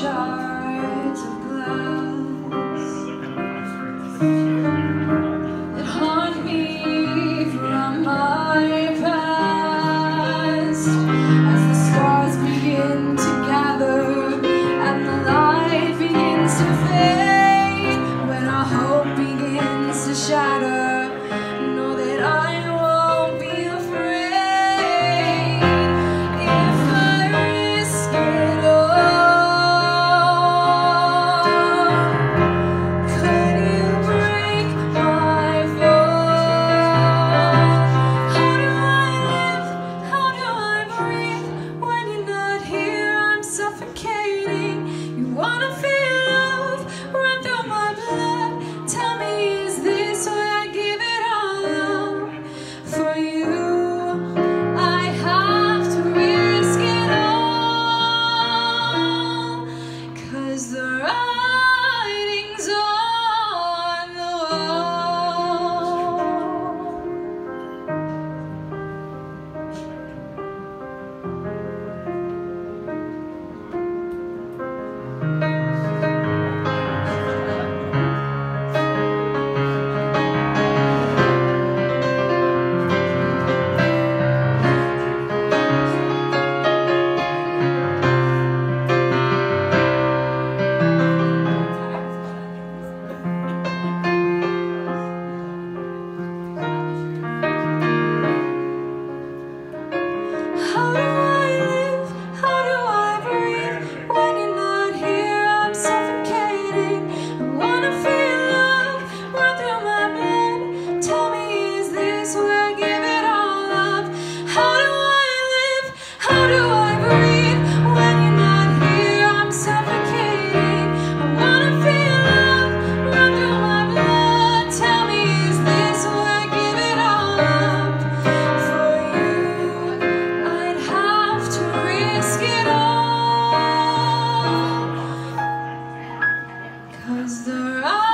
shards of glass that haunt me from my past, as the scars begin to gather and the light begins to fade, when our hope begins to shatter. Know that I won't be afraid if I risk it all. Could you break my fall? How do I live? How do I breathe when you're not here? I'm suffocating. You wanna feel love run through my blood? Tell me, is this where I give it all up? For you, I have to risk it all, 'cause the writing's on the wall. How do I live? How do I breathe when you're not here? I'm suffocating. I wanna feel love run through my blood. Tell me, is this where I give it all up? How do I live? How do I breathe when you're not here? I'm suffocating. I wanna feel love run through my blood. Tell me, is this where I give it all up? For you, I'd have to risk it all, 'cause the